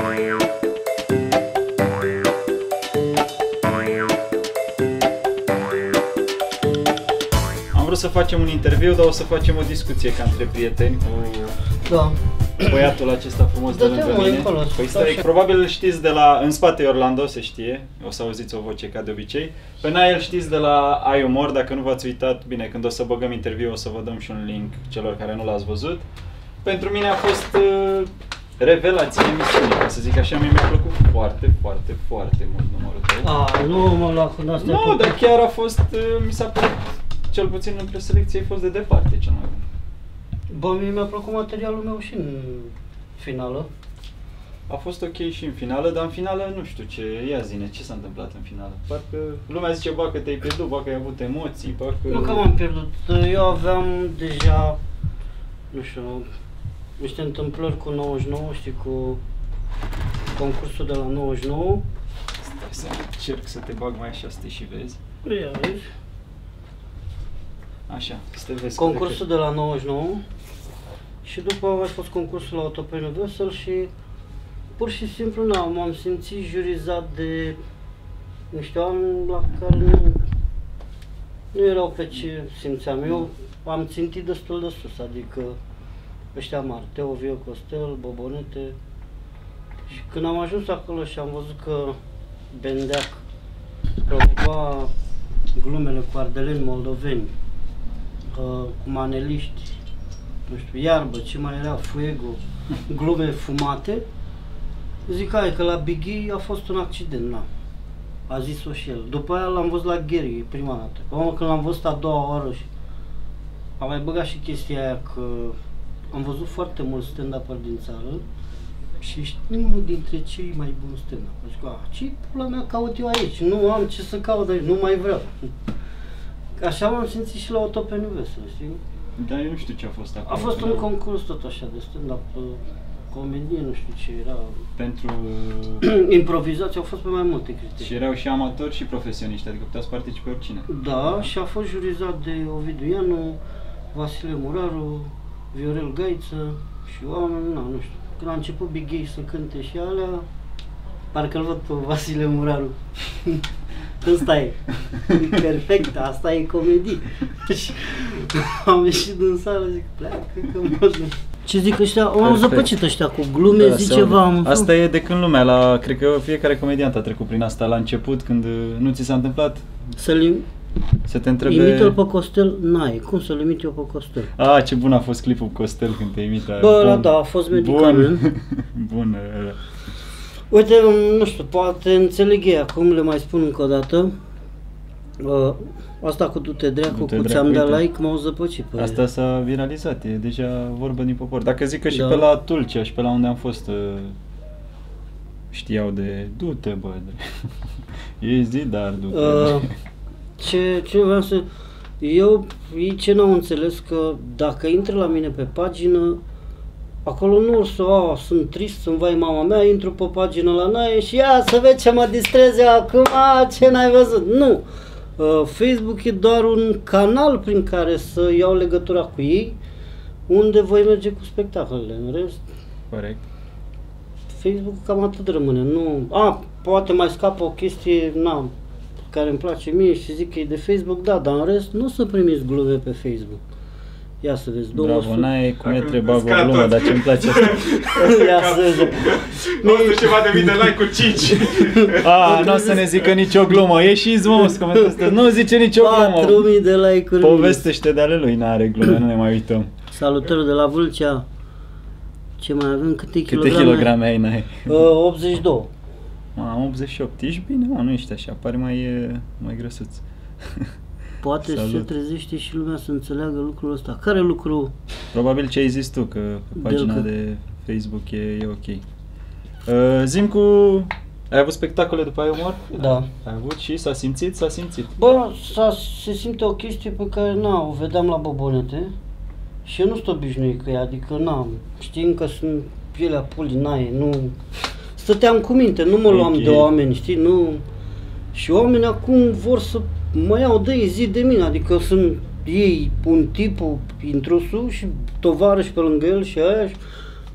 Am vrut să facem un interviu, dar o să facem o discuție ca între prieteni cu băiatul acesta frumos de lângă mine. Păi stai, probabil îl știți de la... În spate e Orlando, se știe, o să auziți o voce ca de obicei. Pe Nae îl știți de la Ai Umor, dacă nu v-ați uitat, bine, când o să băgăm interviu o să vă dăm și un link celor care nu l-ați văzut. Pentru mine a fost revelație emisiunii, ca să zic așa, mie mi-a plăcut foarte, foarte, foarte mult numărul tău. Nu mă la când asta. Nu, dar chiar a fost, mi s-a părut, cel puțin în preselecție, ai fost de departe cel mai bun. Bă, mie mi-a plăcut materialul meu și în finală. A fost ok și în finală, dar în finală nu știu ce, ia zine, ce s-a întâmplat în finală? Parcă lumea zice, bă, că te-ai pierdut, bă, că ai avut emoții, bă, că... Nu că m-am pierdut, eu aveam deja, nu știu, niște întâmplări cu 99, știi, cu concursul de la 99. Stai să încerc să te bag mai așa, să te și vezi. Ia vezi. Așa, să te vezi. Concursul de la 99 și după a mai fost concursul la Autopeniu Vesel și pur și simplu m-am simțit jurizat de niște oameni la care nu erau pe ce simțeam. Eu am țintit destul de sus, adică ăștia mari, Teo, Vio, Costel, Bobonete. Și când am ajuns acolo și am văzut că Bendeac provoca glumele cu ardeleni moldoveni, cu maneliști, nu știu, iarbă, ce mai era, fuego, glume fumate, zic hai că la Biggie a fost un accident, na. A zis-o și el. După aia l-am văzut la Gary prima dată. Când l-am văzut a doua oară și am mai băgat și chestia aia că am văzut foarte mulți stand-up-uri din țară și ești unul dintre cei mai buni stand-up. Zic, ce pula mea caut eu aici? Nu am ce să caut aici, nu mai vreau. Așa m-am simțit și la Autopeniu Vesel, știi? Dar eu nu știu ce a fost acolo. A fost un concurs tot așa de stand-up, comedie, nu știu ce era. Pentru... improvizație, au fost pe mai multe criterii. Și erau și amatori și profesioniști, adică puteați participa oricine. Da, și a fost jurizat de Ovidiu Ianu, Vasile Muraru, Viorel Gaiță și oameni, nu știu. Când a început Big Gay să cânte și alea, parcă îl văd pe Vasile Muraru. Ăsta e, perfect, asta e comedie. Și am ieșit din sală, zic, pleacă că mă duc. Ce zic ăștia? Am zăpăcit ăștia cu glume, da, zic ceva. Asta e de când lumea, cred că fiecare comediant a trecut prin asta la început, când nu ți s-a întâmplat? Să te întrebe... Imită-l pe Costel? N-ai, cum să-l imit eu pe Costel? Ce bun a fost clipul cu Costel când te imita. Bă, da, a fost medicament. Bun. Uite, nu știu, poate înțeleg ei acum, le mai spun încă o dată. Asta cu du-te dracu, cu ți-am dat like, m-au zăpăcit pe asta s-a viralizat, e deja vorbă din popor. Dacă zic că și pe la Tulcea și pe la unde am fost știau de du-te, bă, ei zi, dar du-te. Ce vreau să... ei ce n-au înțeles că dacă intră la mine pe pagină, acolo nu o să, sunt trist, sunt vai mama mea, intru pe pagină la Nae și ia să vezi ce mă distreze acum, ce n-ai văzut. Nu! Facebook e doar un canal prin care să iau legătura cu ei, unde voi merge cu spectacolele. În rest, corect. Facebook cam atât rămâne. Nu, poate mai scapă o chestie, care îmi place mie și zic că e de Facebook, da, dar în rest nu să primiți glume pe Facebook. Ia să vezi, bravo, n-ai cum e trebuie bag o glumă, dar ce-mi place asta. Ia să vezi. 900 de like cu 5. Nu o să ne zică nicio glumă, ieșiți mă, nu zice nicio glumă. 4000 de like-uri. Povestește de ale lui, n-are glume, nu ne mai uităm. Salutări de la Vâlcea. Ce mai avem? Câte kilograme ai, n-ai? 82. 88, ești bine, nu ești așa, pare mai grăsuț. Poate se trezește și lumea să înțeleagă lucrul ăsta. Care lucru? Probabil ce ai zis tu, că pe pagina de Facebook e ok. Zi-mi cu... Ai avut spectacole după Ai Umor? Da. Ai avut și s-a simțit? S-a simțit. Bă, se simte o chestie pe care, o vedeam la Bobonete și eu nu sunt obișnuit cu ea, adică, știm că sunt pielea pulii, nu... Stăteam cu minte, nu mă luam de oameni, știi, nu... Și oamenii acum vor să mă iau de ei zi de mine, adică sunt ei un tip, intrusul și tovarăși pe lângă el și aia și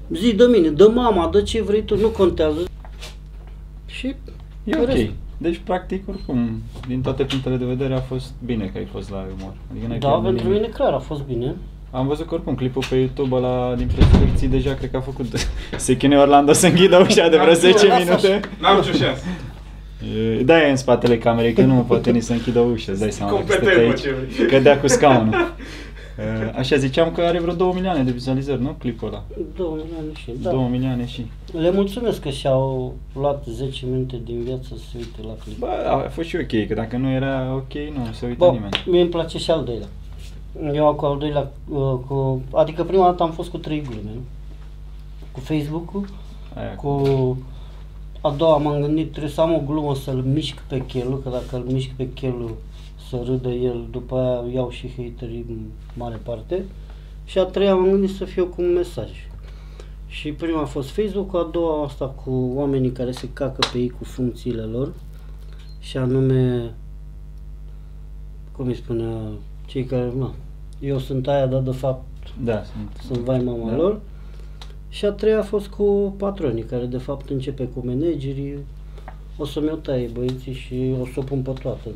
zi de mine, de mama, de ce vrei tu, nu contează. Și e ok. Deci, practic, oricum, din toate punctele de vedere a fost bine că ai fost la umor. Adică da, pentru mine clar a fost bine. Am văzut că oricum clipul pe YouTube ăla din preselecții deja cred că a făcut se chinuie Orlando să înghidă ușa de vreo 10 minute. N-am ce șansă. Da, e în spatele camerei, că nu poate nici să închidă ușa, îți dai seama că stătea aici, cădea cu scaunul. Așa ziceam că are vreo 2 milioane de vizualizări, nu? Clipul ăla. 2 milioane și, da. 2 milioane și. Le mulțumesc că și-au luat 10 minute din viață să se uite la clip. Bă, a fost și ok, că dacă nu era ok, nu se uita nimeni. Mie îmi place și al doilea. Eu cu al doilea, adică prima dată am fost cu 3 glume, cu Facebook-ul, cu a doua m-am gândit, trebuie să am o glumă să-l mișc pe Chelu, că dacă îl mișc pe Chelu să râdă el, după aia iau și haterii în mare parte. Și a treia m-am gândit să fiu cu un mesaj. Și prima a fost Facebook, a doua asta cu oamenii care se cacă pe ei cu funcțiile lor. Și anume, cum îi spunea, cei care, eu sunt aia, dar de fapt da, sunt vai mama lor. Și a treia a fost cu patronii, care de fapt începe cu managerii. O să-mi o taie băieții și o să o pun pe toată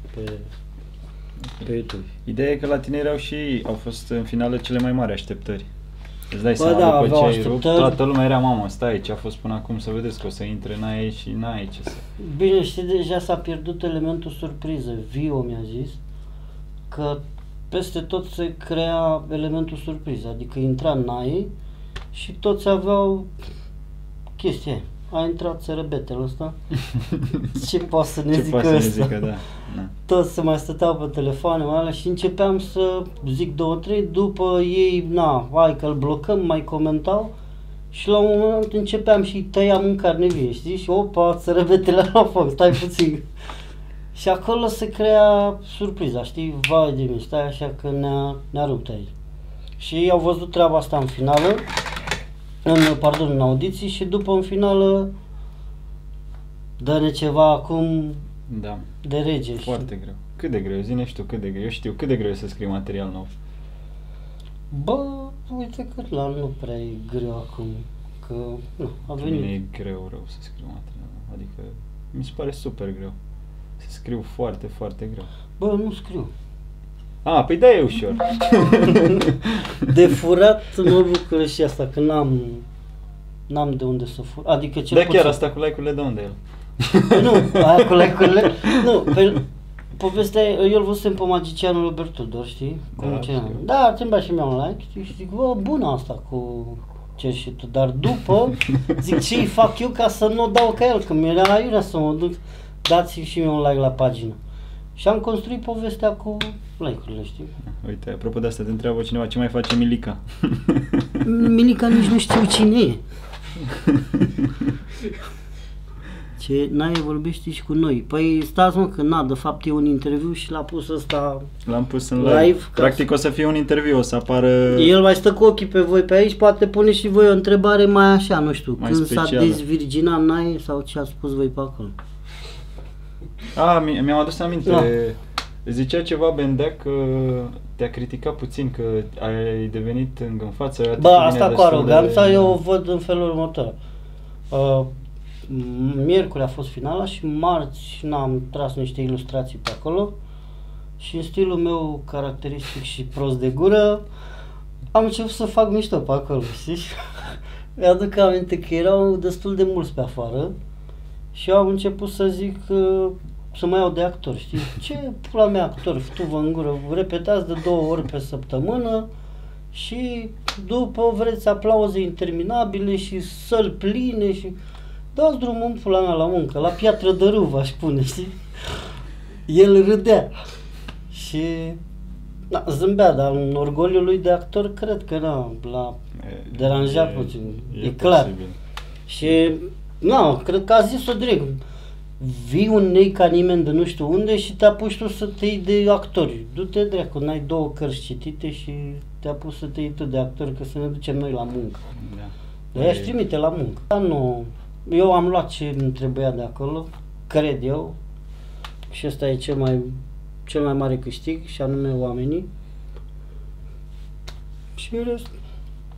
pe YouTube. Ideea e că la tine au fost în finală cele mai mari așteptări. Îți dai seama, da, după ce ai rupt, toată lumea era, mamă, stai, ce a fost până acum, să vedeți că o să intre, n-ai și n-ai ce să... Bine, știi, deja s-a pierdut elementul surpriză. Vio mi-a zis că peste tot se crea elementul surpriză, adică intra Nae și toți aveau chestia. A intrat țărăbetele ăsta. Ce poate să ne zică ăsta? Da. Toți se mai stăteau pe telefoane și începeam să zic 2-3, după ei, hai că îl blocăm, mai comentau și la un moment începeam și tăiam în carne vie, știi? Și opa, țărăbetele la foc, stai puțin. Și acolo se crea surpriza, știi? Vai de mine, stai așa că ne-a rupt aici. Și ei au văzut treaba asta în finală, în audiții și după în finală dă-ne ceva acum de rege. Foarte greu. Cât de greu? Zine și tu cât de greu. Eu știu cât de greu e să scrii material nou. Bă, uite că la nu prea e greu acum, că a venit. Nu e rău să scriu material. Adică mi se pare super greu. Să scriu foarte, foarte greu. Bă, nu scriu. Păi da, e ușor. De furat mă bucură și asta, că n-am de unde să fur. Adică cel puțin. Chiar asta cu like-urile de unde el? Nu, aia cu like-urile, nu, povestea e, eu îl văzusem pe magicianul Robert Tudor, știi? Da, trebuie și mi-am un like, știi? Și zic, bă, bună asta cu ce și tu, dar după, zic, ce-i fac eu ca să nu dau ca el, că mi-era aiurea să mă duc, dați-mi și mie un like la pagină. Și am construit povestea cu like-urile, știi? Uite, apropo de asta, te întreabă cineva ce mai face Milica. Milica nici nu știu cine e. Ce Nae vorbește și cu noi. Păi stați mă că de fapt e un interviu și l-a pus ăsta. L-am pus în live. Practic o să fie un interviu, o să apară... El mai stă cu ochii pe voi pe aici, poate pune și voi o întrebare mai așa, nu știu, mai când specială. S-a dezvirginat Nae sau ce ați spus voi pe acolo. Mi-am adus aminte. Zicea ceva Bendea că te-a criticat puțin, că ai devenit îngânfat. Bă, asta cu aroganța eu o văd în felul următor. Miercuri a fost finala și marți am tras niște ilustrații pe acolo și în stilul meu caracteristic și prost de gură am început să fac mișto pe acolo, știi? Mi-aduc aminte că erau destul de mulți pe afară și eu am început să zic să mă iau de actor, știi? Ce pula mea actor, tu-vă în gură, repetați de 2 ori pe săptămână și după vreți aplauze interminabile și săli pline și dați drumul în pula mea la muncă, la Piatră de Râu v-aș pune, știi? El râdea și zâmbea, dar în orgoliul lui de actor cred că l-a deranjat puțin, e clar. Posibil. Și cred că a zis-o direct. Vii un nei ca nimeni de nu știu unde și te apuci tu să te iei de actori. Du-te dracu, n-ai 2 cărți citite și te apuci să te iei tu de actori, că să ne ducem noi la muncă. Da. De-aia își trimite la muncă. Dar nu, eu am luat ce îmi trebuia de acolo, cred eu, și ăsta e cel mai mare câștig, și anume oamenii. Și rest,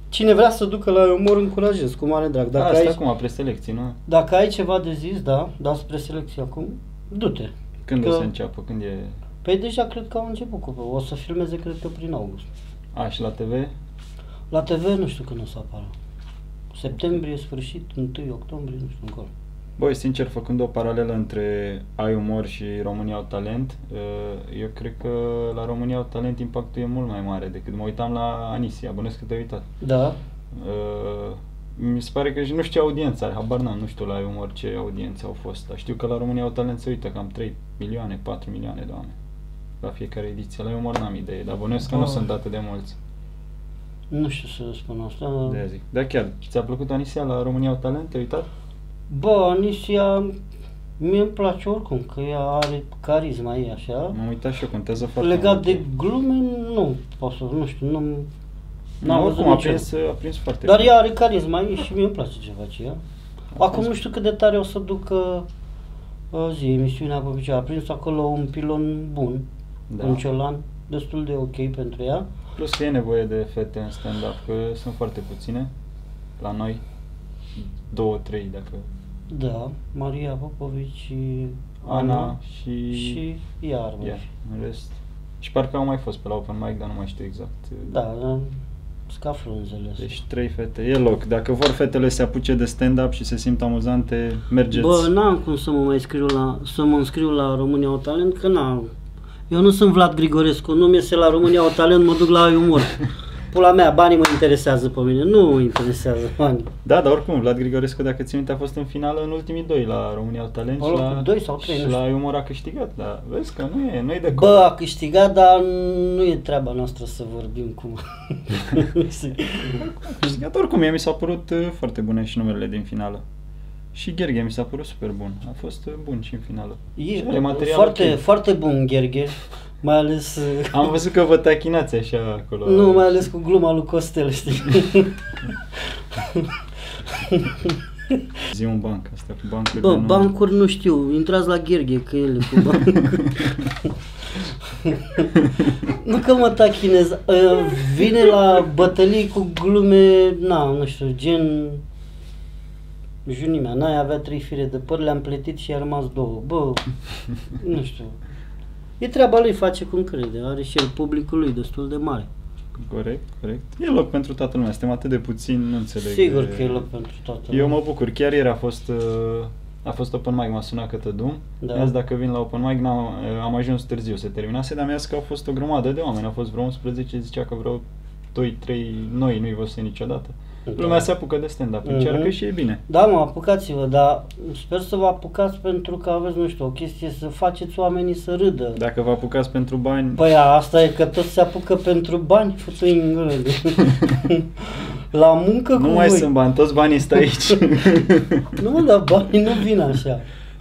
cine vrea să ducă la umor, încurajez, cu mare drag. Dacă asta acum, preselecții, nu? Dacă ai ceva de zis, da spre selecție acum, du-te. Când o să înceapă? Când e... Păi deja cred că au început cu... O să filmeze, cred că, prin august. Și la TV? La TV nu știu când o să apară. Septembrie, sfârșit, 1 octombrie, nu știu încolo. Băi, sincer, făcând o paralelă între Ai Umor și România au Talent, eu cred că la România au Talent impactul e mult mai mare decât mă uitam la Anisia, bănuiesc că te-ai uitat. Da. Mi se pare că nu știu audiența, habar n-am, nu știu la Ai Umor ce audiențe au fost, dar știu că la România au Talent se uită cam 3 milioane, 4 milioane de oameni la fiecare ediție. La Ai Umor n-am idee, dar bănuiesc că nu sunt atât de mulți. Nu știu să spun asta. De-aia zic. Da, chiar, ți-a plăcut Anisia la România au Talent? Te-ai uitat? Bă, Anisia mie îmi place oricum, că ea are carisma ei așa. M-am uitat și eu, contează foarte mult. Legat de glume, nu pot să, nu știu, n-am văzut oricum a prins foarte Dar bine. ea are carisma ei și mie îmi place ce face ea. Acum nu știu cât de tare o să ducă emisiunea pe picioare. A prins acolo un pilon bun, un ciolan, destul de ok pentru ea. Plus că e nevoie de fete în stand-up, că sunt foarte puține la noi, 2-3 dacă... Da, Maria Popovici și Ana și iar. În rest. Și parcă au mai fost pe la open mic, dar nu mai știu exact. Da, scafrunzele. Deci 3 fete, e loc. Dacă vor fetele să se apuce de stand-up și se simt amuzante, mergeți. Bă, n-am cum să mă înscriu la România au Talent, că n-am. Eu nu sunt Vlad Grigorescu, nu-mi iese la România au Talent, mă duc la Ai Umor. Pula mea, banii mă interesează pe mine, nu mă interesează banii. Da, dar oricum, Vlad Grigorescu, dacă ți minte, a fost în finală în ultimii 2 la România au Talent și la 2 sau 3, și la Ai Umor a câștigat, dar vezi că nu e de Bă, a câștigat, dar nu e treaba noastră să vorbim cum. A câștigat oricum, mie mi s-au părut foarte bune și numerele din finală. Și Gherghe mi s-a părut super bun, a fost bun și în finală. E foarte bun Gherghe. Mai ales... Am văzut că vă tachinați așa acolo. Nu, mai ales cu gluma lui Costel, știi? Zi un banc, asta cu bancuri. Bă, bancuri nu știu, intrați la Gherghe, că ele cu bancuri. Nu că mă tachinez, vine la bătălii cu glume, nu știu, gen... Junimea, n-ai avea 3 fire de păr, le-am plătit și a rămas 2. Bă, nu știu. E treaba lui, face cum crede, are și el publicul lui destul de mare. Corect. E loc pentru toată lumea, suntem atât de puțini, nu înțeleg. Sigur că e loc pentru toată lumea. Eu mă bucur, chiar ieri a fost open mic, m-a sunat Cătădum. Da. Mi-a zis dacă vin la open mic, am ajuns târziu, se terminase, dar mi-a zis că au fost o grămadă de oameni, au fost vreo 11, zicea că vreo 2-3 noi nu-i văzuse niciodată. Lumea se apucă de stand-up, încearcă și e bine. Da, mă, apucați-vă, dar sper să vă apucați pentru că aveți, nu știu, o chestie să faceți oamenii să râdă. Dacă vă apucați pentru bani... Păi asta e că toți se apucă pentru bani, fătui în gură. La muncă cu voi. Nu mai sunt bani, toți banii stă aici. Nu, dar banii nu vin așa.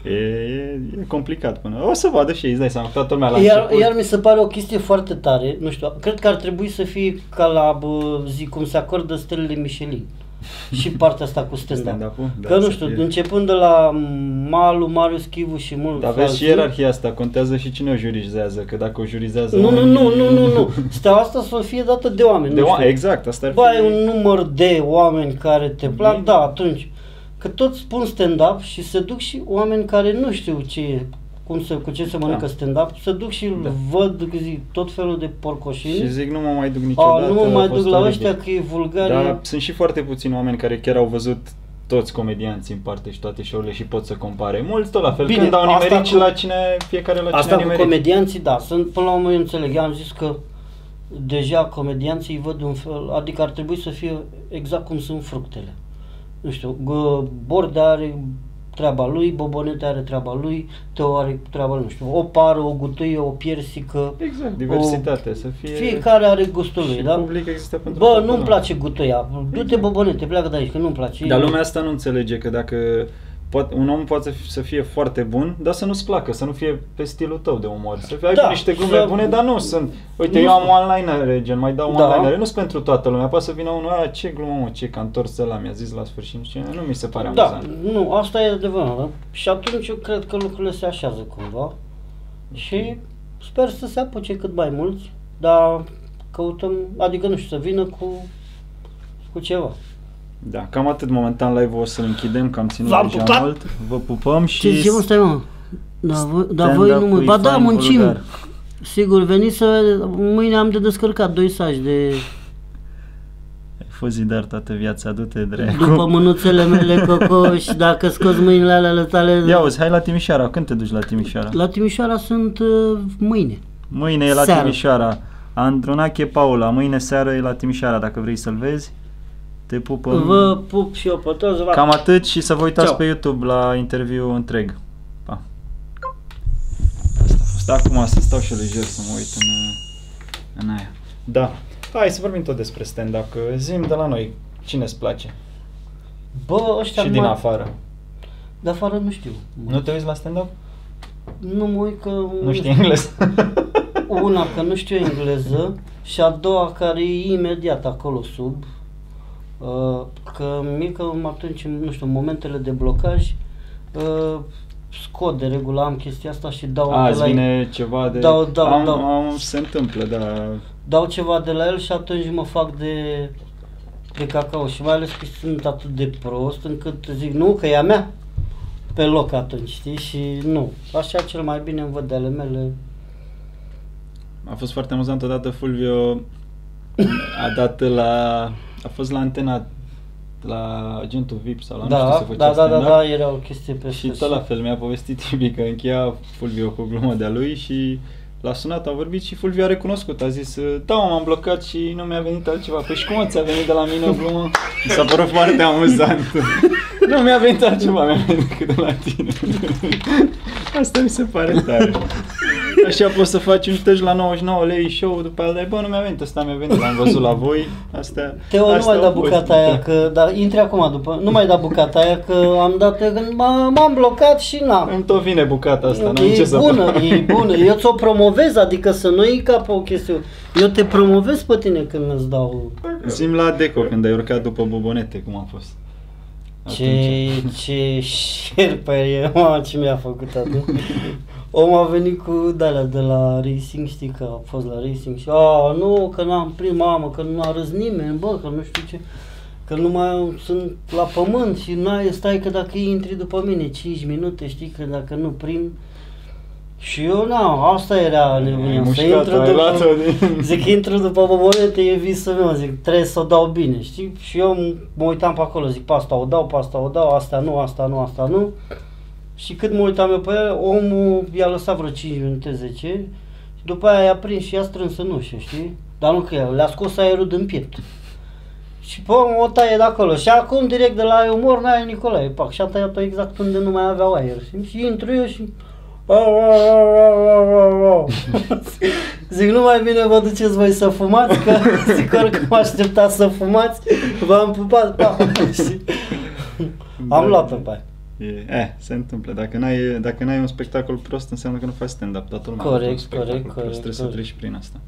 E complicat până. O să vadă și ei, îți dai seama, toată lumea la început. Iar mi se pare o chestie foarte tare, nu știu, cred că ar trebui să fie ca la, cum se acordă stelele Michelin. Și partea asta cu stand-up. Că nu știu, începând de la Malu, Marius Chivu și mult. Dar vezi și ierarhia asta, contează și cine o jurizează, că dacă o jurizează Nu. Steaua asta să fie dată de oameni. Exact, asta ar fi... Bă, ai un număr de oameni care te plac, da, atunci. Că toți spun stand-up și se duc și oameni care nu știu cu ce se mănâncă stand-up, se duc și văd tot felul de porcoșini. Și zic, nu mă mai duc niciodată. Nu mă mai duc la ăștia că e vulgar. Dar sunt și foarte puțini oameni care chiar au văzut toți comedianții în parte și toate show-urile și pot să compare. Mulți tot la fel, când au nimerit și la fiecare la asta cine a nimerit. Asta cu comedianții, da, sunt până la urmă, eu înțeleg, eu am zis că deja comedianții îi văd un fel, adică ar trebui să fie exact cum sunt fructele. Nu știu, Bordea are treaba lui, Bobonete are treaba lui, Teo are treaba lui, nu știu, o pară, o gutuie, o piersică. Exact, diversitate, să fie... Fiecare are gustul lui, da? Public există pentru Bă, nu-mi place gutuia, du-te Bobonete, pleacă de aici, că nu-mi place. Dar lumea asta nu înțelege că dacă un om poate să fie foarte bun, dar să nu-ți placă, să nu fie pe stilul tău de umor. Să fie niște glume bune, dar nu sunt. Uite, eu am one-linere, gen, mai dau one-linere, nu sunt pentru toată lumea. Poate să vină unul, ce glumă, mă, ce că a întors ăla, mi-a zis la sfârșit, nu mi se pare amuzant. Da, nu, asta e adevărat, da? Și atunci eu cred că lucrurile se așează cumva. Și sper să se apuce cât mai mulți, dar căutăm, adică nu știu, să vină cu cu ceva. Da, cam atât momentan live-ul o să-l închidem, că am ținut deja mult. Vă pupăm și... Ce stai, mă? Dar voi nu mă... Ba da, muncim. Vulgar. Sigur, veniți să... Mâine am de descărcat 2 saci de... Ai fost zidar toată viața, du-te dreacu. După mânuțele mele cocoș, dacă scoți mâinile alea tale... Ia uzi, hai la Timișoara, când te duci la Timișoara? La Timișoara sunt mâine. Mâine e la seară. Timișoara. Andronache Paula, mâine seară e la Timișoara, dacă vrei să-l vezi. Te pupă. Vă pup și eu pe toți. Cam atât și să vă uitați pe YouTube la interviu întreg. Pa. Asta a fost. Acum să stau și lejer să mă uit în aia. Da. Hai să vorbim tot despre stand-up. Zi-mi de la noi, cine-ți place? Bă, ăștia și din afară. De afară nu știu. Nu te uiți la stand-up? Nu mă uit că... Nu știi engleză? Una, că nu știu engleză și a doua care e imediat acolo sub. Că mie atunci, nu știu, momentele de blocaj scot de regulă, am chestia asta și dau de la vine ceva de... se întâmplă, da. Dau ceva de la el și atunci mă fac de cacao și mai ales că sunt atât de prost încât zic nu, că e a mea pe loc atunci, știi, și nu. Așa cel mai bine îmi văd de ale mele. A fost foarte amuzant odată, Fulvio a fost la Antena, la Agentul VIP sau la nu știu ce făcea stand-up. Da, era o chestie pe și tot la fel, mi-a povestit Tibi că încheia Fulvio cu glumă de-a lui și l-a sunat, a vorbit și Fulvio a recunoscut, a zis, da, m-am blocat și nu mi-a venit altceva. Păi și cum ți-a venit de la mine o glumă? Mi s-a părut foarte amuzant. Nu mi-a venit altceva, mi-a venit decât de la tine. Asta mi se pare tare. Așa poți să faci un tăj la 99 lei show, după aia dai, bă, nu mi-a venit, ăsta mi-a venit, l-am văzut la voi, astea... Teo, nu mai da bucata aia, că, dar intri acum după, nu mai da bucata aia, că am dat, m-am blocat și n-am. Îmi tot vine bucata asta, n-am ce să fac. E bună, eu ți-o promovez, adică să nu iei ca pe o chestiune, eu te promovez pe tine când îți dau... Zi-mi la Deco, când ai urcat după bobonete, cum a fost? Ce șerpă e, ce mi-a făcut atunci. Om a venit cu de-alea de la racing, știi că a fost la racing și nu, că n-am prins, mamă, că nu a râs nimeni, bă, că nu știu ce, că nu mai sunt la pământ și stai că dacă intri după mine 5 minute, știi, că dacă nu prind. Și eu, asta era nebunia, să intru după, zic, intru după bobonete, e visul meu, zic, trebuie să o dau bine, știi? Și eu mă uitam pe acolo, zic, pe asta o dau, asta nu. Și cât mă uitam eu pe el, omul i-a lăsat vreo 5 minute, 10 și după aia i-a prins și i-a strâns în ușă, știi? Dar nu că el, le-a scos aerul din piept. Și pe omul o taie de acolo și acum direct de la umor n-ai Nicolae, pac, și a tăiat-o exact unde nu mai aveau aer. Și intru eu și... Zic, nu mai bine vă duceți voi să fumați, că zic că mă așteptați să fumați, v-am pupat, și am luat-o pe aia. Se întâmplă. Dacă n-ai un spectacol prost, înseamnă că nu faci stand-up. Toată lumea corect, un spectacol prost. Trebuie să treci prin asta.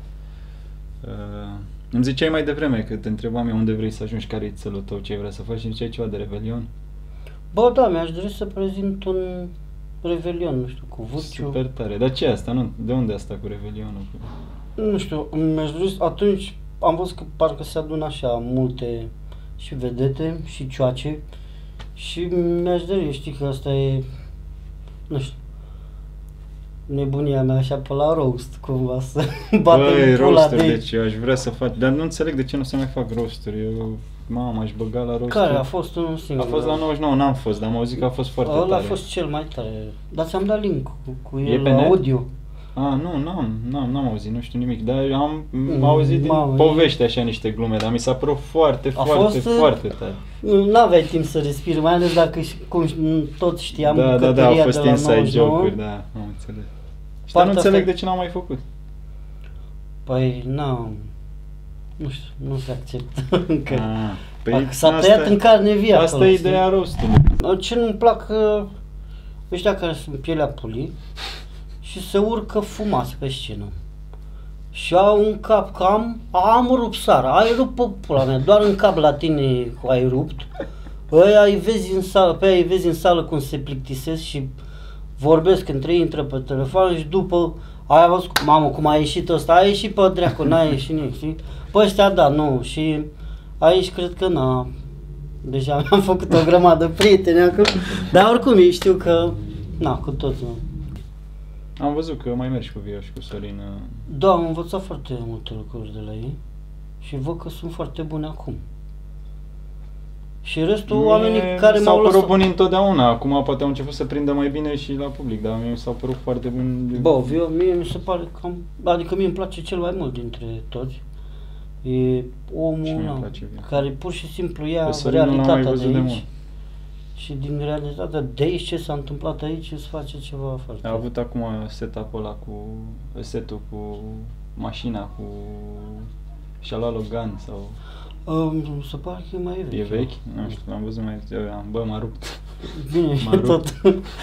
Îmi ziceai mai devreme, că te întrebam eu unde vrei să ajungi, care e țelul tău, ce ai vrea să faci, și ziceai ceva de Revelion. Bă, da, mi-aș dori să prezint un Revelion, nu știu, cu Vârciu. Super tare. Dar ce e asta? Nu? De unde e asta cu Revelionul? Nu știu, mi-aș dori, atunci am văzut că parcă se adună așa multe și vedete și cioace. Și mi-aș dori, știi că asta e, nu știu, nebunia mea așa pe la roast, cumva, să batem pula de... Deci eu aș vrea să fac, dar nu înțeleg de ce nu se mai fac roasturi. Eu, aș băga la roasturi. Care a fost unul singur? A fost la 99, n-am fost, dar am auzit că a fost foarte tare. Ăla a fost cel mai tare, dar ți-am dat link cu el la audio. N-am auzit, nu știu nimic, dar am auzit din povești așa niște glume, dar mi s-a părut foarte tare. N-aveai timp să respiri, mai ales dacă, cum toți știam, bucătăria de la 99. Da, au fost inside joke-uri, da, am înțeles. Și dar nu înțeleg de ce n-am mai făcut. Păi, nu știu, nu se acceptă încă. Păi s-a tăiat în carne vie acolo. Asta e ideea roastului. Ce nu-mi plac ăștia care sunt pielea pulii și se urcă fumați pe scenă. Și au un cap, că am rupt Sara, ai rupt pe pula mea, doar în cap la tine ai rupt. Ăia îi vezi în sală, pe aia îi vezi în sală cum se plictisesc și vorbesc între ei, intră pe telefon și după aia văzut, mamă, cum a ieșit ăsta, a ieșit pe dracu, n-a ieșit nimic, știi? Pe ăștia da, nu, și Aici cred că deja mi-am făcut o grămadă prieteni acolo, dar oricum ei știu că, cu toți. Am văzut că mai mergi cu Vio și cu Sorin. Da, am învățat foarte multe lucruri de la ei și văd că sunt foarte buni acum. Și restul oamenii care m-au lăsat... S-au părut buni întotdeauna, acum poate au început să prindă mai bine și la public, dar mie s-au părut foarte buni. Vio, mie mi se pare că adică mie îmi place cel mai mult dintre toți. E omul care pur și simplu ia realitatea de aici și din realitatea de aici ce s-a întâmplat aici îți face ceva foarte... A avut acum setup-ul ăla setul cu mașina, și-a luat Logan sau... Se pare că e mai vechi. E vechi? Nu știu, am văzut m-a rupt. Bine, e tot.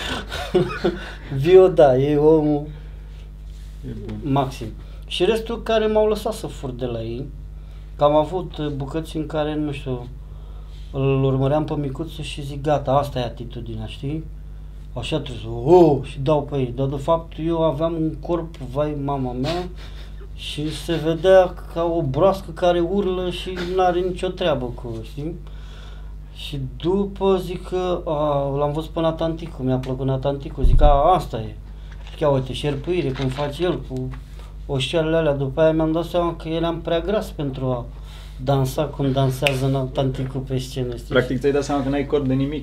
Vio, da, e omul maxim. Și restul care m-au lăsat să fur de la ei, că am avut bucăți în care, nu știu, îl urmăream pe micuțul și zic, gata, asta e atitudinea, știi? Așa trebuie și dau pe ei, dar de fapt eu aveam un corp, vai mama mea, și se vedea ca o broască care urlă și n-are nicio treabă cu, știi? Și după zic că, l-am văzut pe Natanticu, mi-a plăcut Natanticu, zic, asta e. Și ia uite, șerpuire, cum face el cu oșoarele alea, după aia mi-am dat seama că eram prea gras pentru a dansa cum dansează Natanticu pe scenă, știi? Practic ți-ai dat seama că n-ai corp de nimic.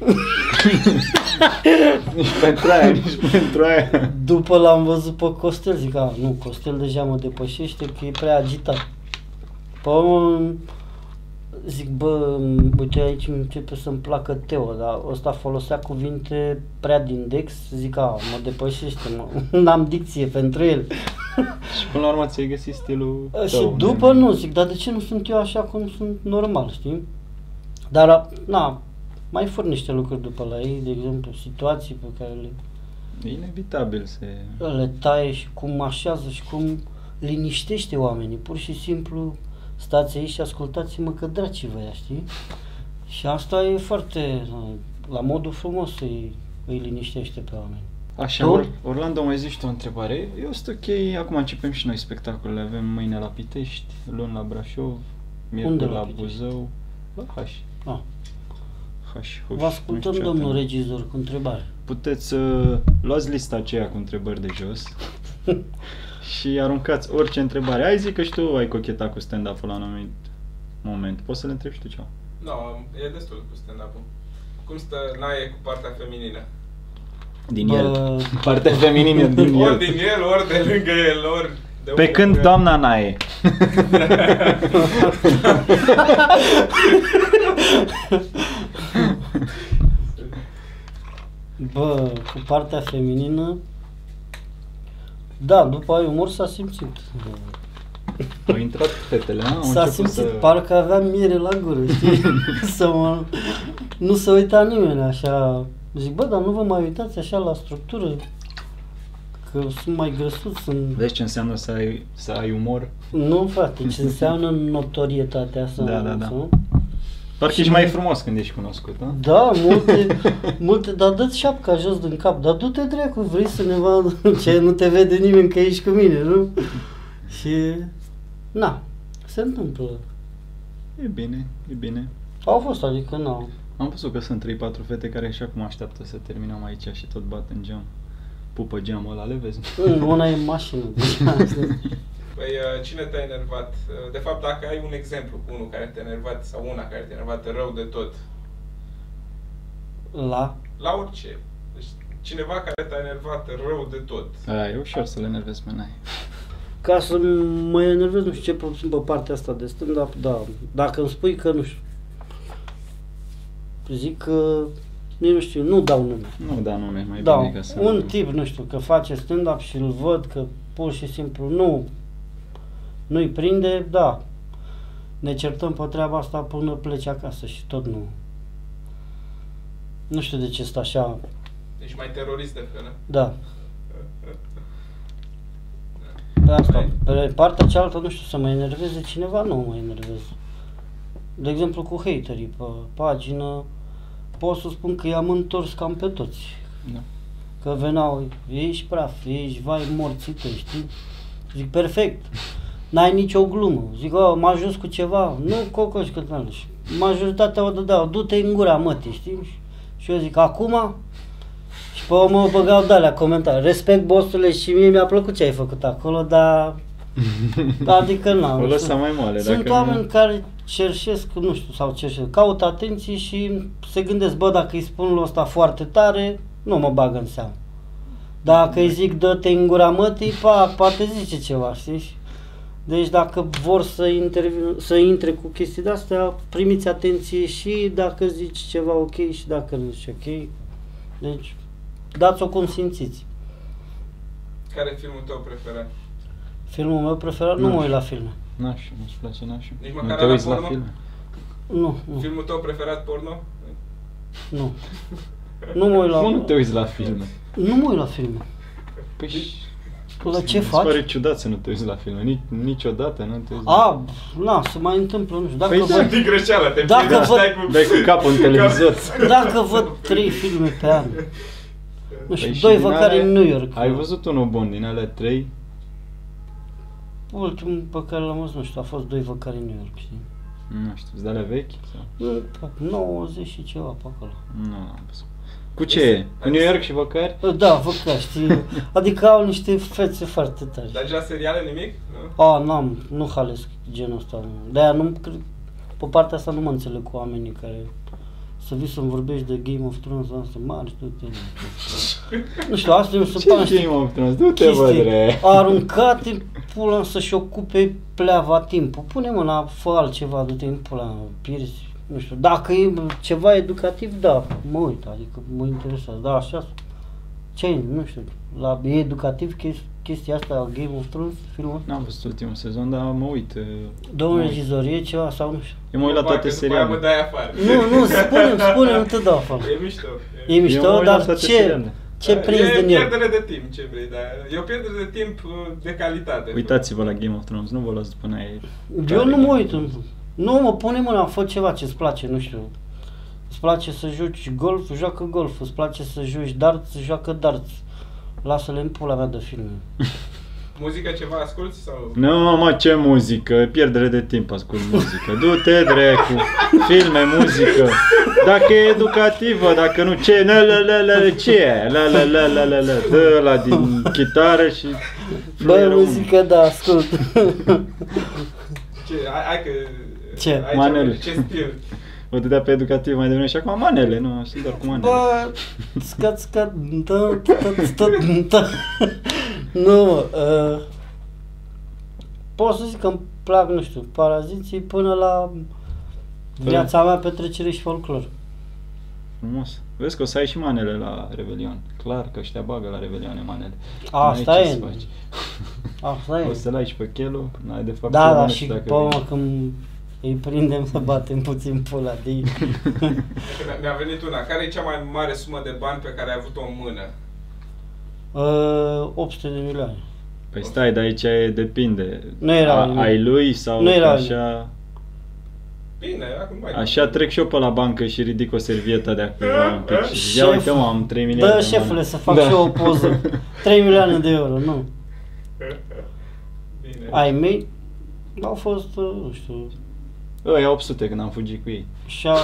Nici pentru aia, nici pentru aia. După l-am văzut pe Costel, zic, nu, Costel deja mă depășește, că e prea agitat. Zic, uite, aici începe să-mi placă Teo, dar ăsta folosea cuvinte prea din Dex, zic, mă depășește, n-am dicție pentru el. Și până la urmă ți-ai găsit stilul tău. Și după nu, zic, dar de ce nu sunt eu așa cum sunt normal, știi? Dar, mai fur niște lucruri după la ei, de exemplu, situații pe care E inevitabil le taie și cum așează și cum liniștește oamenii, pur și simplu stați aici și ascultați-mă că draci vă ia, știi? Și asta e foarte, la modul frumos îi liniștește pe oameni. Așa, Orlando, mai zici tu o întrebare? Eu sunt ok, acum începem și noi spectacolele, avem mâine la Pitești, luni la Brașov, miercuri la Buzău, la Haș. Vă ascultăm, domnul regizor, cu întrebare. Puteți luați lista aceea cu întrebări de jos și aruncați orice întrebare. Hai, zic că și tu ai cochetat cu stand-up-ul la un anumit moment. Poți să le întrebi și tu ceva? Nu, e destul cu stand-up-ul. Cum stă Nae cu partea feminină? Din el. Partea feminină din el. Ori din el, ori de lângă el, ori de pe când doamna Nae. Cu partea feminină, da, după ai umor s-a simțit. Au intrat fetele, s-a simțit, parcă aveam miere la gură, știi? Nu se uita nimeni așa. Zic, dar nu vă mai uitați așa la structură, că sunt mai grăsuți. Vezi ce înseamnă să ai umor? Nu, frate, ce înseamnă notorietatea asta. Da. Parcă ești mai frumos când ești cunoscut, da? Da, multe, dar dă-ți șapca jos din cap, dar du-te dracu, vrei să ne vadă, ce nu te vede nimeni că ești cu mine, nu? Și, se întâmplă. E bine. Au fost, adică Am văzut că sunt 3-4 fete care și acum așteaptă să terminăm aici și tot bat în geam. Pupă geamul ăla, le vezi? Una e în mașină. Păi, cine te-a enervat? De fapt, dacă ai un exemplu cu unul care te-a enervat sau una care te-a enervat rău de tot. La orice. Deci, cineva care te-a enervat rău de tot. E ușor să le enervezi pe Nae. Ca să mă enervez, nu știu ce puțin pe partea asta de stand-up, da. Dacă îmi spui că, nu știu, zic că, nu știu, nu dau nume. Nu dau nume, mai bine ca să... un tip, nu știu, că face stand-up și îl văd că pur și simplu nu-i prinde, da. Ne certăm pe treaba asta până pleci acasă și tot nu. Nu știu de ce stă așa. Deci mai terorist de fel, Da. Pe asta, pe partea cealaltă, nu știu, să mă enerveze cineva, nu mă enervez. De exemplu, cu haterii pe pagină, pot să spun că i-am întors cam pe toți. Da. Că veneau, ești praf, ești vai morțită, știi? Zic, perfect. N-ai nicio glumă. Zic, m-a ajuns cu ceva. Nu, cocoș, că n-am. Majoritatea o dădeau, du-te în gura mătii, știi? Și eu zic, acum? Și pe urmă mă băgau de-alea comentarii. Respect, bossule, și mie mi-a plăcut ce ai făcut acolo, dar... Adică n-am. O lăsa mai moale. Sunt oameni care cerșesc, nu știu, sau cerșesc, caută atenție și se gândesc, bă, dacă îi spun lui ăsta foarte tare, nu mă bag în seamă. Dacă îi zic, dă-te în gura mătii, poate zice ceva, știi? Deci dacă vor să intre cu chestii de-astea, primiți atenție și dacă zici ceva ok și dacă nu zici ok. Deci, dați-o cum simțiți. Care e filmul tău preferat? Filmul meu preferat? Nu mă uit la filme. Nașu, nu-ți place Nașu? Nici măcar la porno? Nu. Filmul tău preferat porno? Nu. Nu mă uit la... Nu te uiți la filme? Nu mă uit la filme. Păi la ce faci? Mi se pare ciudat să nu te uiți la filme, niciodată nu te uiți. Se mai întâmplă, nu știu, dacă văd... Păi greșeală, dai cu capul în televizor. Dacă văd 3 filme pe an, nu știu, 2 văcări în New York. Ai văzut unul bun din alea 3? Ultimul pe care l-am văzut, nu știu, a fost 2 văcări în New York, știi? Nu știu, sunt de alea vechi? Sau? 90 și ceva pe acolo. Nu am văzut. Cu ce e? Cu New York și văcări? Da, văcări, știi? Adică au niște fețe foarte tari. Dar la seriale nimic? Nu halesc genul ăsta. De-aia nu, pe partea asta nu mă înțeleg cu oamenii care să vii să-mi vorbești de Game of Thrones, asta mari, du-te. Nu știu, asta nu se pare. Ce Game of Thrones? Du-te, bădre! Aruncate, pula să-și ocupe pleava timpul. Pune mâna, fă altceva, du-te în pula, pierzi. Nu știu, dacă e ceva educativ, da, mă uit, adică mă interesează, da, așa, ce, nu știu, e educativ chestia asta, Game of Thrones, filmul? N-am văzut ultimul sezon, dar mă uit. Domnul regizor, e ceva sau nu știu? Eu mă uit la toate serialele. Mă dai afară. Nu, spune-mi, nu te dau afară. E mișto. E mișto, dar ce prinzi din el? E pierdere de timp, ce vrei, dar e o pierdere de timp de calitate. Uitați-vă la Game of Thrones, nu vă luați după aia. Eu nu mă uit. Nu, mă pune mâna, fă ceva ce-ți place, nu știu. Îți place să joci golf, joacă golf. Îți place să joci darts, joacă darts. Lasă-le în pula mea de filme. Muzică ceva asculti sau? Nu, mă, ce muzică? Pierdere de timp ascult muzică. Du-te, dracu. Filme, muzică. Dacă e educativă, dacă nu, ce? Ce e? Dă ăla din chitară și... Bă, muzică, da, ascult. Hai că... Ce? Manele. Ce stil? O dădea pe educativ mai devreme și acum manele, nu? Sunt doar cu manele. Bă, Nu, pot să zic că îmi plac, nu știu, Paraziții până la Viața mea, petrecere și folclor. Frumos. Vezi că o să ai și manele la Revelion. Clar că ăștia bagă la Revelioane manele. Asta e. Asta e. O să-l ai și pe Chelu. N-ai de fapt da, și pe urmă când îi prindem să batem puțin pula de ei. Mi-a venit una. Care e cea mai mare sumă de bani pe care ai avut-o în mână? 800 de milioane. Păi stai, dar aici depinde. Nu era ai lui sau nu era așa... Bine, acum mai... Așa trec și eu pe la bancă și ridic o servietă de acolo un pic și ia uite mă, am 3 milioane. Dă șefule să fac și eu o poză. 3 milioane de euro, nu. Bine. Ai mei au fost, nu știu... Ăia 800 când am fugit cu ei.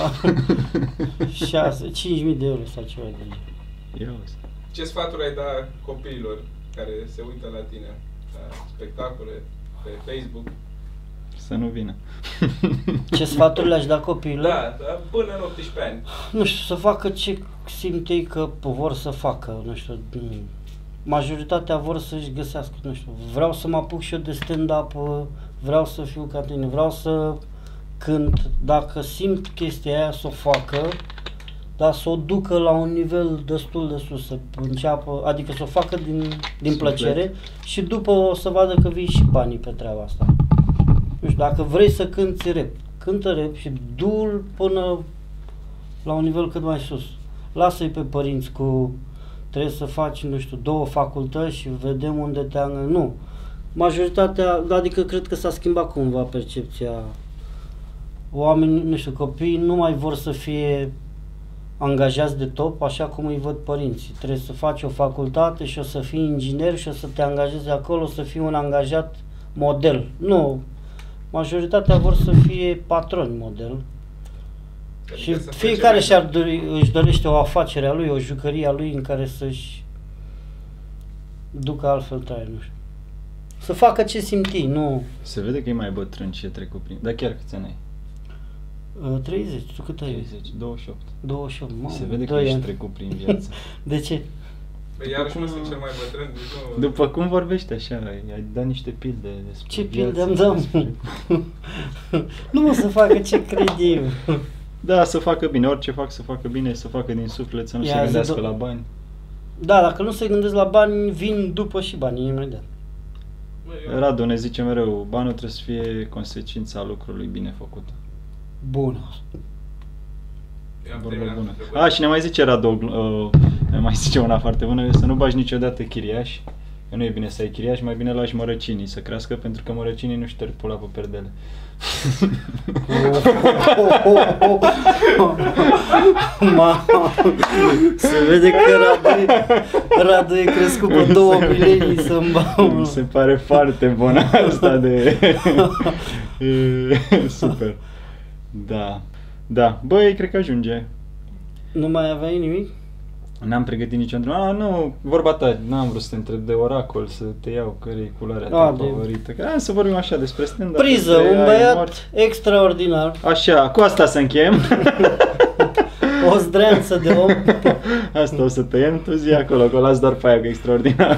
6, 5.000 de euro sau ceva de genul. Ce sfaturi ai da copiilor care se uită la tine, la spectacole, pe Facebook? Să nu vină. Ce sfaturi le-aș da copiilor? Da, până în 18 ani. Nu știu, să facă ce simt ei că vor să facă, nu știu. Majoritatea vor să-și găsească, nu știu. Vreau să mă apuc și eu de stand-up, vreau să fiu ca tine, vreau să cânt. Dacă simt chestia aia să o facă, dar să o ducă la un nivel destul de sus, să înceapă, adică să o facă din plăcere și după o să vadă că vii și banii pe treaba asta. Nu știu, dacă vrei să cânti rap, cântă rap și du-l până la un nivel cât mai sus. Lasă-i pe părinți cu trebuie să faci, nu știu, 2 facultăți și vedem unde te angă. Nu. Majoritatea, adică cred că s-a schimbat cumva percepția. Oamenii, nu știu, copiii nu mai vor să fie angajați de top, așa cum îi văd părinții. Trebuie să faci o facultate și o să fii inginer și o să te angajezi acolo, să fii un angajat model. Nu, majoritatea vor să fie patroni model. Și fiecare își dorește o afacere a lui, o jucărie a lui în care să-și ducă altfel traiul, nu știu. Să facă ce simți, nu... Se vede că e mai bătrân ce trecut prin... Dar chiar câți ani ai? 30, tu cât ai? 30, 28. 28, mamă. Se vede că ești trecut prin viață. De ce? Păi iarăși nu sunt cel mai bătrân, deci nu... După cum vorbești așa, ai dat niște pilde despre ce pilde am dat? Nu mă să facă ce cred eu. Da, să facă bine, orice fac să facă bine, să facă din suflet, să nu se gândească la bani. Da, dacă nu se gândesc la bani, vin după și banii imediat. Radu ne zice mereu, banul trebuie să fie consecința lucrului bine făcut. Bună. A, și ne mai zice Radu, ne mai zice una foarte bună, să nu bagi niciodată chiriaș, că nu e bine să ai chiriaș, mai bine lași mărăcinii să crească, pentru că mărăcinii nu șterg pula pe perdele. Se vede că Radu e crescut pe 2 milenii să-mi bau. Mi se pare foarte bună asta de... Super. Da. Da. Băi, cred că ajunge. Nu mai aveai nimic? N-am pregătit nicio întrebare. Nu, vorba ta, n-am vrut să te întreb de oracol, să te iau care e culoarea ta favorită. Că să vorbim așa despre stand-up. Priză, un băiat extraordinar. Așa, cu asta să încheiem. O zdreanță de om. Asta o să tăiem, tu zi acolo, că o las doar pe aia, că e extraordinar.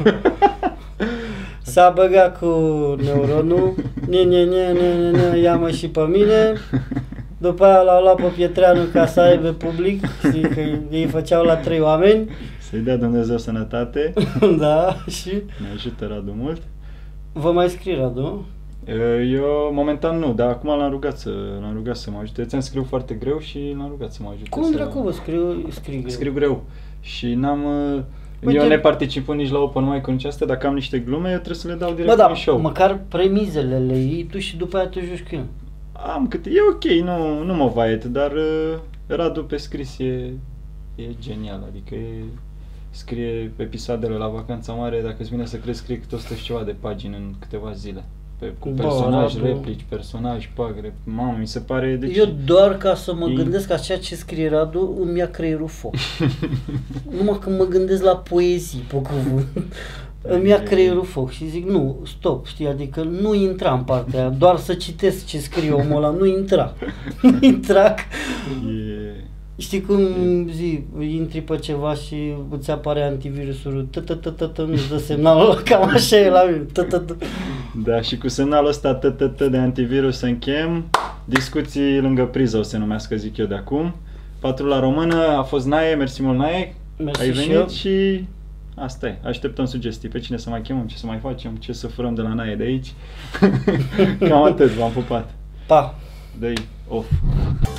S-a băgat cu neuronul, ia-mă și pe mine. După aia l-au luat pe Pietreanu ca să aibă public, știi că ei făceau la 3 oameni. Să-i dea Dumnezeu sănătate. Da, și... Ne ajută Radu mult. Vă mai scrie Radu? Eu momentan nu, dar acum l-am rugat să mă ajute. Ți-am scriu foarte greu și l-am rugat să mă ajute. Cum dracu vă scrii greu? Scriu greu. Și n-am... Eu ne participă nici la open mic-uri nici astea, dacă am niște glume, eu trebuie să le dau direct în show. Măcar premizele le iei tu și după aia te joci cu el. Am câte, e ok, nu mă vaiet, dar Radu pe scris e genial, adică scrie episoadele la Vacanța Mare, dacă îți vine să crezi, scrie câte 100 și ceva de pagini în câteva zile. Cu personaj, replici, personaj, pagre, mamă, mi se pare... Deci, eu doar ca să mă gândesc că ceea ce scrie Radu îmi ia creierul foc. Numai când mă gândesc la poezii, pe cuvânt. Îmi ia creierul foc și zic, nu, stop, știi, adică nu intra în partea aia, doar să citesc ce scrie omul ăla, nu intra. Nu intra. Știi cum intri pe ceva și îți apare antivirusul, nu-ți dă semnalul ăla, cam așa e la mine. Da, și cu semnalul ăsta de antivirus să închem, discuții lângă priză o se numească, zic eu de acum. Patrula Română a fost Nae, mersi mult Nae, ai venit și... Asta e, așteptăm sugestii pe cine să mai chemăm, ce să mai facem, ce să furăm de la Nae de aici. Cam atât, v-am pupat. Pa! Dă-i off.